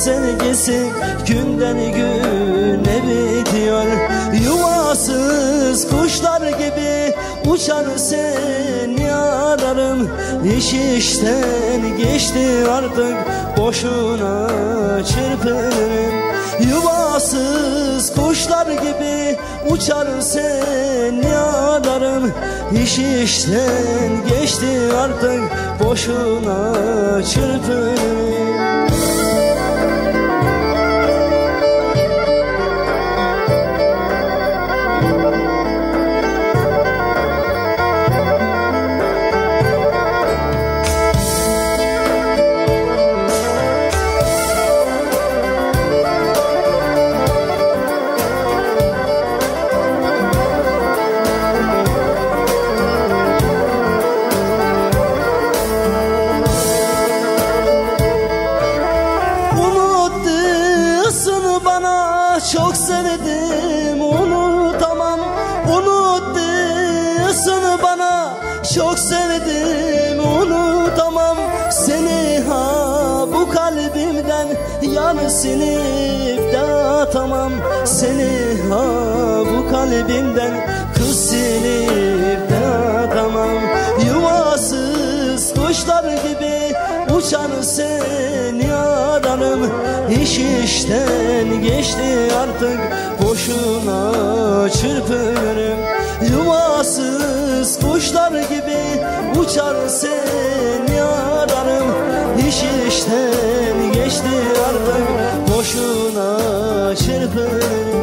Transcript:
sevgisi günden güne bitiyor. Yuvasız kuşlar gibi uçar seni ararım. İş işten geçti artık boşuna çırpınırım. Yuvasız kuşlar gibi uçar seni ararım. İş işten geçti artık boşuna çırpınırım. Çok sevdim, unutamam. Unuttuğunu bana çok sevdim, unutamam. Seni bu kalbimden yanı silip de atamam. Seni bu kalbimden kız silip de atamam. Yuvasız kuşlar gibi uçan seni ararım. İş işten geçti artık boşuna çırpınırım. Yuvasız kuşlar gibi uçar seni ararım. İş işten geçti artık boşuna çırpınırım.